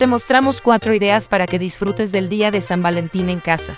te mostramos 4 ideas para que disfrutes del día de San Valentín en casa.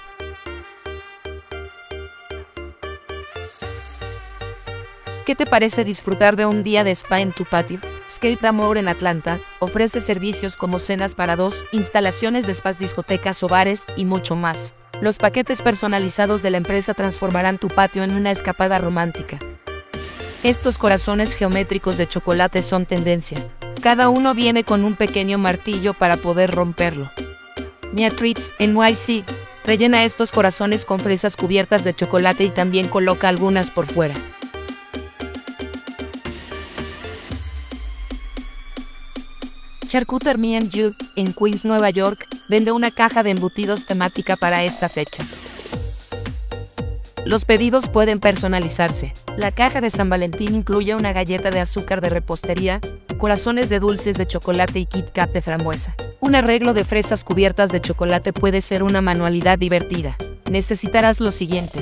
¿Qué te parece disfrutar de un día de spa en tu patio? Escape the Amore en Atlanta ofrece servicios como cenas para 2, instalaciones de spas, discotecas o bares y mucho más. Los paquetes personalizados de la empresa transformarán tu patio en una escapada romántica. Estos corazones geométricos de chocolate son tendencia. Cada uno viene con un pequeño martillo para poder romperlo. Mia Treats NYC rellena estos corazones con fresas cubiertas de chocolate y también coloca algunas por fuera. Charcuterie Me and You, en Queens, Nueva York, vende una caja de embutidos temática para esta fecha. Los pedidos pueden personalizarse. La caja de San Valentín incluye una galleta de azúcar de repostería, corazones de dulces de chocolate y Kit Kat de frambuesa. Un arreglo de fresas cubiertas de chocolate puede ser una manualidad divertida. Necesitarás lo siguiente.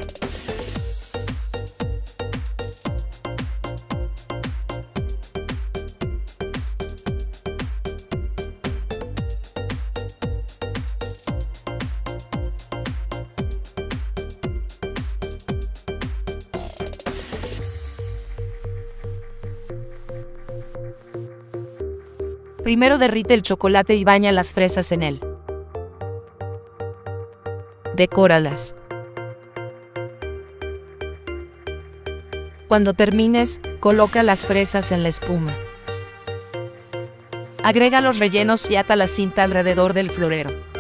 Primero derrite el chocolate y baña las fresas en él. Decóralas. Cuando termines, coloca las fresas en la espuma. Agrega los rellenos y ata la cinta alrededor del florero.